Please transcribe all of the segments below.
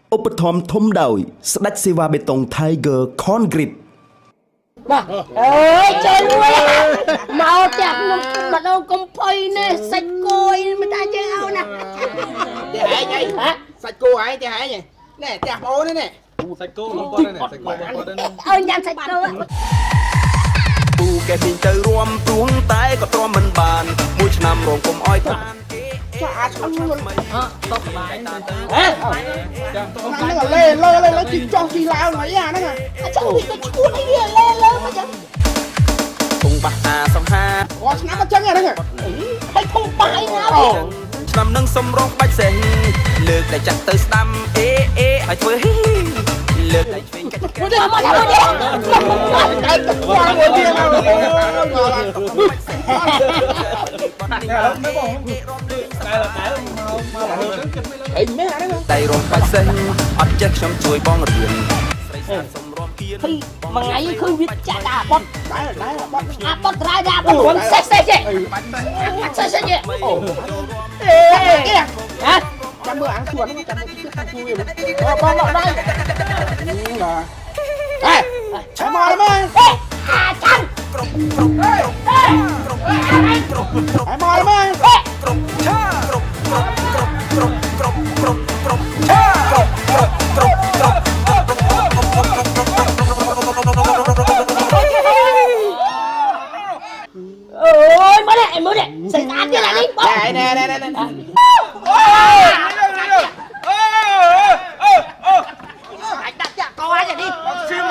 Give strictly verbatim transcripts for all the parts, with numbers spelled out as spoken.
ឧបត្ថម្ភធំដោយស្ដេចសេវាបេតុង Tiger Concrete បាទអើយចូលមួយមកចាក់នឹងម្ដងកំភៃនេះសាច់គោមិនតាជើងអូនណាតែឯងអីសាច់គោឯងតែឯងនេះតែបងអូននេះសាច់គោបងប្អូននេះសាច់គោបងប្អូននេះអើយញ៉ាំសាច់គោពូកែពីទៅរួមព្រោះតែក៏ទ្រាំមិនបានមួយឆ្នាំរងកុំអោយតានចាអាចឆ្លងអត់តបបាយតាទៅហេចាំទៅហ្នឹងលេលើលេលើជីចោះជីឡាវហ្មងអាហ្នឹងអាចាំវាទៅឈួនអីវាលេលើមកចឹងធុងបាសាសំហារាល់ឆ្នាំមកចឹងអាហ្នឹងហើយធុងបាយណាឆ្នាំនឹងសំរងបាច់សេះលើកតែចាក់ទៅស្ដាំអេអេឲ្យធ្វើលើកតែឆ្វេងកាច់កាច់មកមកមកមកកាច់ទៅមកមួយទៀតមកអីមែនហ្នឹងដៃរំបាច់សេះអត់ចេះខ្ញុំជួយបងរៀនស្រីស្អាតសំរំគៀនមួយថ្ងៃឃើញវាចាក់ដាក់បត់ដែរដែរបត់អាបត់ត្រៃដាក់បត់សេះសេះចេះសេះសេះចេះអូអេហ៎ចាំមើលអាំងជួនចាំមើលជួយជួយវាអូបងមកដែរបាទអេចាំមកមើលអាចាំគ្រប់គ្រប់គ្រប់គ្រប់គ្រប់គ្រប់ឲ្យមកមើលគ្រប់ឆាគ្រប់គ្រប់គ្រប់គ្រប់គ្រប់គ្រប់គ្រប់ឆាគ្រប់គ្រប់គ្រប់គ្រប់អូយមកនេះមើលនេះស្អាតទៀតអានេះណែណែណែណែអូអាចដាក់ចាក់កោអាចនេះសៀម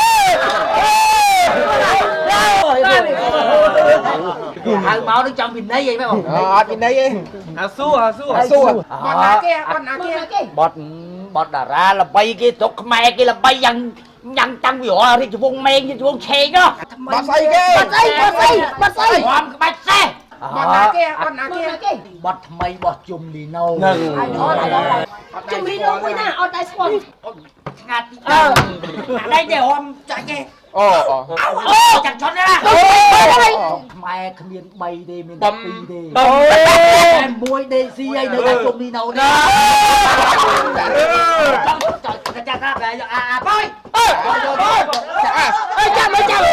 ហៅមកនឹងចាំវិន័យអីមែនបងអត់វិន័យទេអាស៊ូអាស៊ូអាស៊ូបត់ណាគេបត់ណាគេបត់បត់តារាល្បីគេស្រុកខ្មែរគេល្បីយ៉ាងយ៉ាងតាំងពីរាល់រាជវង្សមេងរាជវង្សឆេងហ៎បត់ស្អីគេបត់ស្អីបត់ស្អីបត់ស្អីរំក្បាច់សេះបត់ណាគេបត់ណាគេបត់ថ្មីរបស់ជុំលីណូហ្នឹងជុំលីណូមួយណាអត់តែស្គាល់ស្ងាត់អឺអានេះទេរំចាច់ទេអូអូចាក់ជន់ណាខ្មែរគ្មានបីទេមានតែពីរទេតែមួយដេស៊ីអីនៅតែជុំលីណូនេះចាំចាក់ចាក់តែអាអាបាយអើអើចាំមិនចាំ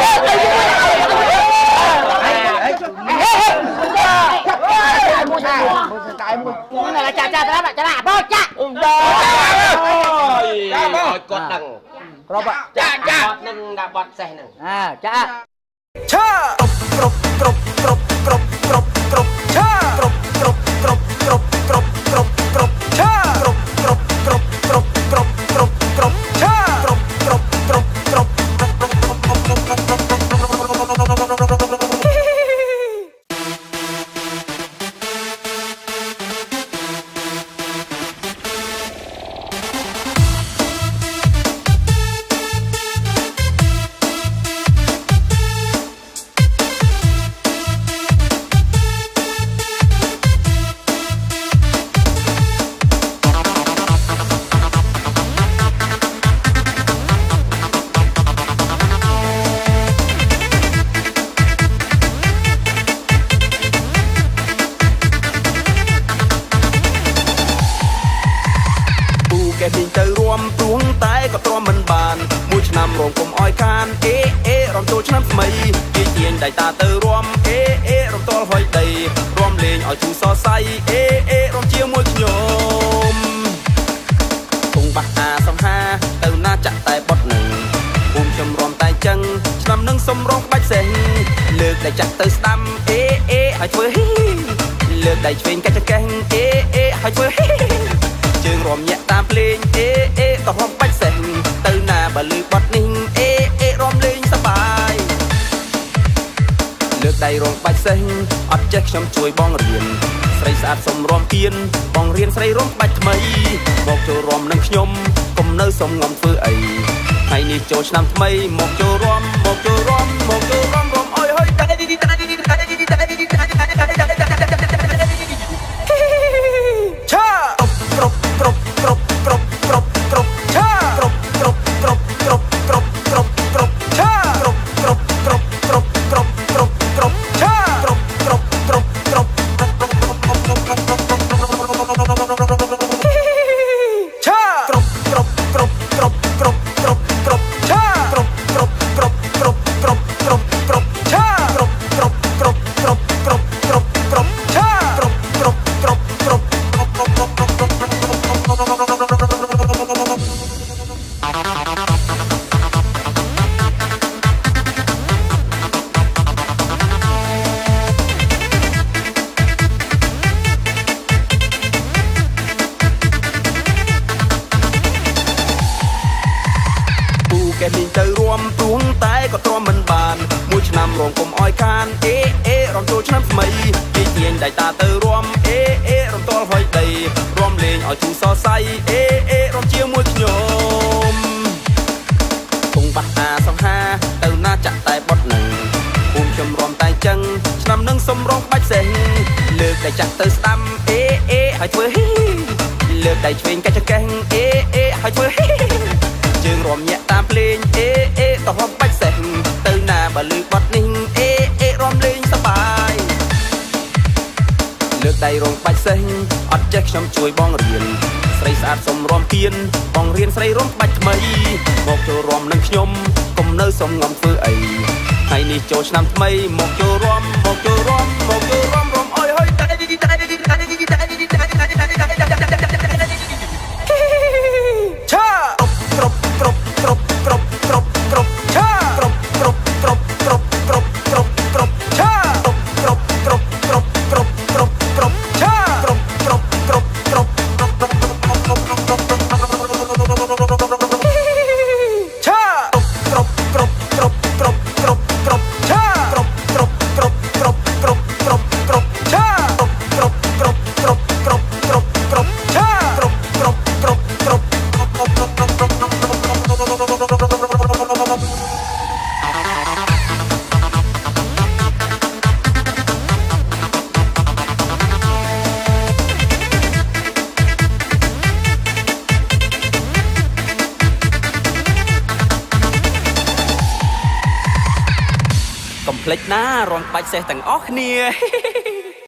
មួយចាកាយមួយហ្នឹងចាចាចាចាអាបាយចាអូយចាំមកគាត់ដឹងរាប់ចាចានឹងដាក់បត់សេះហ្នឹងអាចាឆាគ្រប់គ្រប់គ្រប់គ្រប់គ្រប់គ្រប់ឆាគ្រប់គ្រប់គ្រប់គ្រប់គ្រប់គ្រប់គ្រប់ឆាគ្រប់គ្រប់គ្រប់គ្រប់គ្រប់គ្រប់គ្រប់ឆាគ្រប់គ្រប់គ្រប់គ្រប់ទៅរួមព្រោះតែក៏ទ្រាំមិនបានមួយឆ្នាំរងកុំអោយខានអេអេរំចូលឆ្នាំថ្មីជាជាងដៃតាទៅរួមអេអេរំទាល់ហុយដីរួមលេងឲ្យជូសរសៃអេអេរំជាមួយខ្ញុំគង់បាក់អាសំហាទៅណាចាក់តែបត់នឹងភូមិខ្ញុំរំតែចឹងឆ្នាំនឹងសំរងបាច់សេះលើកតែចាក់ទៅស្ដាំអេអេឲ្យធ្វើហ៊ីលើកដៃឆ្វេងកាច់ចង្កេះអេអេឲ្យធ្វើហ៊ីជើងរំញាក់តាមភ្លេងអេអេក៏រំបាច់សេះទៅណាបើលឺបត់នេះអេអេរំលេងសប្បាយលើកដៃរំបាច់សេះអត់ចេះខ្ញុំជួយបងរៀនស្រីស្អាតសុំរំគៀនបងរៀនស្រីរំបាច់ថ្មីមកចូលរំនឹងខ្ញុំកុំនៅសុំងំធ្វើអីថ្ងៃនេះចូលឆ្នាំថ្មីមកចូលរំមកចូលរំមកចូលរំរំអើយហើយឆាគ្រប់គ្រប់គ្រប់គ្រប់គ្រប់គ្រប់ឆាគ្រប់គ្រប់គ្រប់គ្រប់គ្រប់គ្រប់គ្រប់ឆាគ្រប់គ្រប់គ្រប់គ្រប់គ្រប់គ្រប់គ្រប់ឆាគ្រប់គ្រប់គ្រប់គ្រប់ឆាងកុំអោយខានអេអេរំចូលឆ្នាំថ្មីគេទាញដៃតាទៅរួមអេអេរំទាល់ហុយដីរួមលេងឲ្យទូសរសៃអេអេរំជាមួយខ្ញុំគង់បាត់អាសង្ហាទៅណាចាក់តែបត់នឹងភូមិខ្ញុំរួមតែចឹងឆ្នាំនឹងសំរងបាច់សេះលើកតែចាក់ទៅស្ដាំអេអេឲ្យធ្វើហ៊ីលើកដៃឆ្វេងកាច់ចង្កេះអេអេឲ្យធ្វើហ៊ីជើងរួមញាក់តាមភ្លេងអេអេទៅរួមបាច់សេះទៅណាបើលឺបត់នេះអេអេរួមលេងសប្បាយលើកដៃរងបាច់សេះអត់ចេះខ្ញុំជួយបងរៀនស្រីស្អាតសុំរួមទៀនបងរៀនស្រីរួមបាច់ថ្មីមកចូលរួមនឹងខ្ញុំកុំនៅសុំងំធ្វើអីថ្ងៃនេះចូលឆ្នាំថ្មីមកចូលរួមមកចូលរួមមកចូលរួមរួមអើយហុយឆាគ្រប់គ្រប់គ្រប់គ្រប់គ្រប់គ្រប់ឆាគ្រប់គ្រប់គ្រប់គ្រប់គ្រប់គ្រប់គ្រប់ឆាគ្រប់គ្រប់គ្រប់គ្រប់គ្រប់គ្រប់ឆាគ្រប់គ្រប់គ្រប់គ្រប់ឆាគ្រប់គ្រប់គ្រប់គ្រប់គ្រប់គ្រប់ឆាគ្រប់គ្រប់គ្រប់គ្រប់គ្រប់គ្រប់គ្រប់ឆាគ្រប់គ្រប់គ្រប់គ្រប់គ្រប់គ្រប់ឆាគ្រប់គ្រប់គ្រប់គ្រប់កុំភ្លេចណារំបាច់សេះទាំងអស់គ្នា